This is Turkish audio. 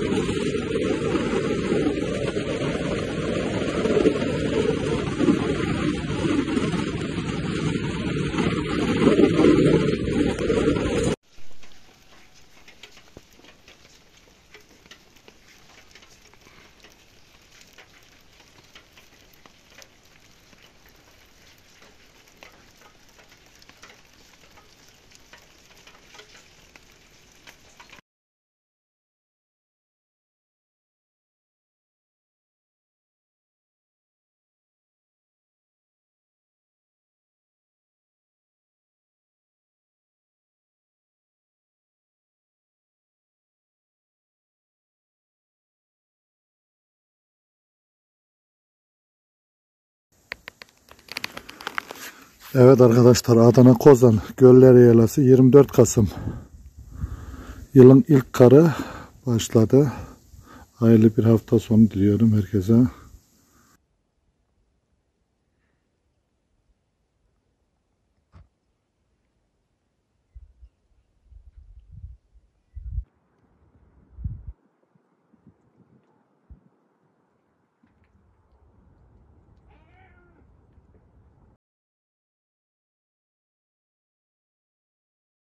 Evet arkadaşlar, Adana Kozan Göller Yaylası 24 Kasım. Yılın ilk karı başladı. Hayırlı bir hafta sonu diliyorum herkese.